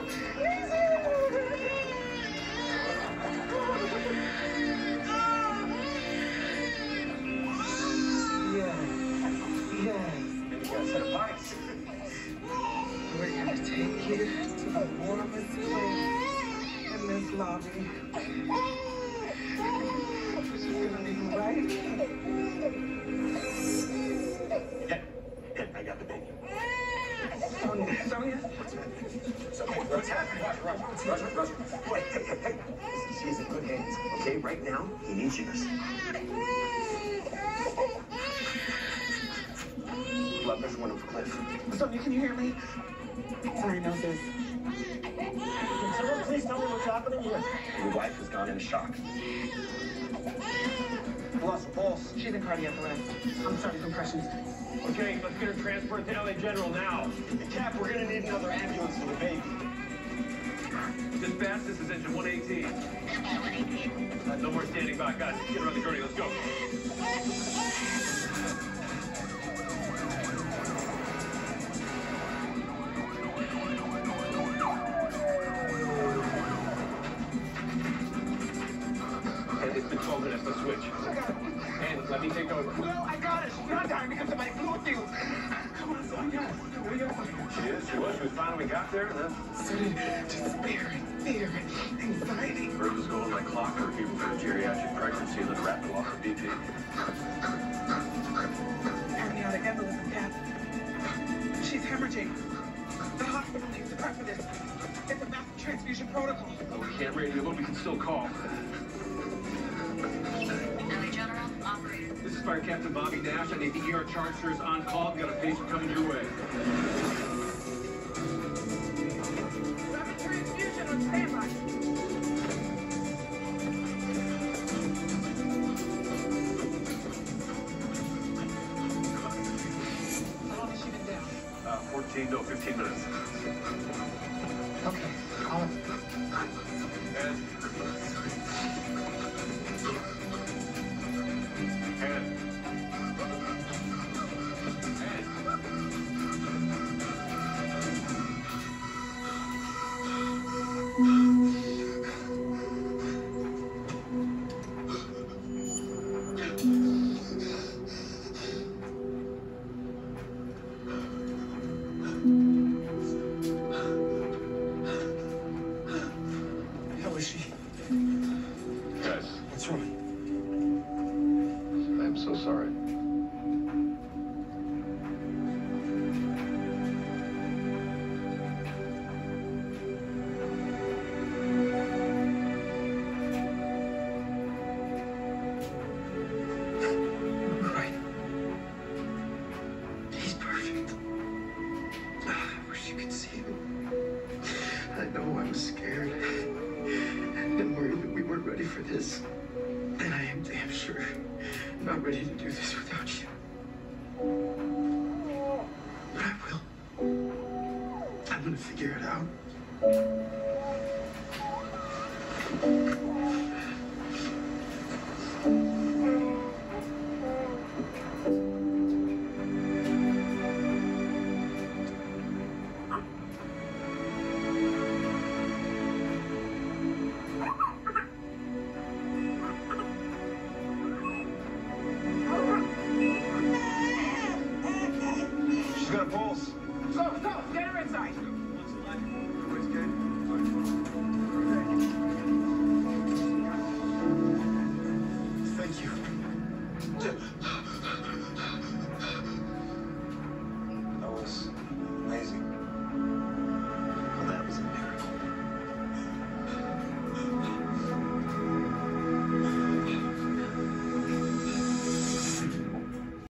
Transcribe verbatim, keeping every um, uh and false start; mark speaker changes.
Speaker 1: We're gonna take you to the warmest place in this lobby. This is gonna be right.
Speaker 2: Yeah, yeah, I got the baby.
Speaker 1: Sonia, Sonia?
Speaker 2: What's happening? Roger, Roger, Roger, Roger. Wait, hey, hey, hey. Listen, she's in good hands. Okay, right now, he needs yours. Blood pressure went up for Cliff.
Speaker 1: Sonia, can you hear me? Sorry, no, sis.
Speaker 2: Can someone please tell me what's happening here? Your wife has gone into shock. Lost her pulse.
Speaker 1: She's in cardiac arrest. I'm starting compressions.
Speaker 3: Okay, let's get her transported to L A General now.
Speaker 2: Cap, we're gonna need another ambulance for the baby.
Speaker 3: Dispatch, this is engine one eighteen. Uh, no more standing by. Guys, get her on the gurney. Let's go. And it's been twelve minutes. Let's switch. And let me take over.
Speaker 1: No, I got it. She's not dying because of my fluid fuel. Come on, Sonia. We got
Speaker 3: She is. She was. She was fine when we got there, and then
Speaker 1: started despair, fear, anxiety.
Speaker 3: Bird was going like clockwork, even for a geriatric pregnancy, and then rapid loss of B P.
Speaker 1: Amniotic embolism, Cap. She's hemorrhaging. The hospital needs to prep for this. It's a massive transfusion protocol.
Speaker 3: Oh, we can't radio, but we can still call.
Speaker 4: L A General, operator.
Speaker 3: This is Fire Captain Bobby Nash. I need the E R charge nurse on call. We've got a patient coming your way.
Speaker 1: Rapid transfusion on standby. How long has she been down?
Speaker 3: Uh, fourteen, no, fifteen minutes.
Speaker 1: Okay, call it.
Speaker 3: And... And...
Speaker 1: How is she?
Speaker 3: Guys,
Speaker 1: What's wrong?
Speaker 3: I'm so sorry.
Speaker 1: Right. He's perfect. Ah, I wish you could see him. I know I was scared and worried that we weren't ready for this. And I am damn sure not ready to do this without you. But I will. I'm gonna figure it out.
Speaker 2: She's got a pulse.